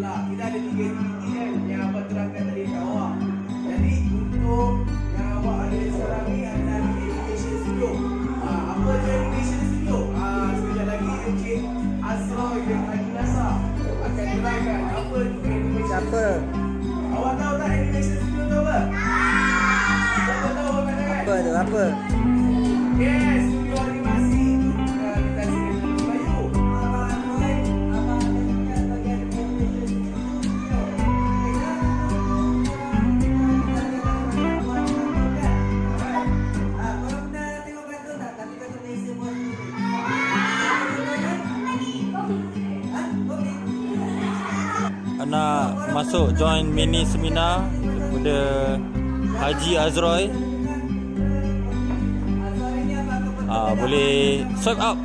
pula kita ada 3 aktiviti kan yang abang terangkan tadi kat awak. Jadi untuk yang awak ada sekarang ni adalah Animation Studio. Apa je Animation Studio? Sekejap lagi Encik Azroy dan Haji Nasa akan terangkan apa tu Animation Siapa? Awak tahu tak Animation Studio tu apa? Siapa tahu abang kan? Apa tu? Apa? Yes, studio animasi itu kita sini dulu Bayu. Abang Azroy, abang ada punya bagian Animation Studio. Korang pernah tengok kartun tak? Tapi kartun Malaysia buat sendiri. Nak masuk join mini seminar daripada Haji Azroy. Boleh swipe up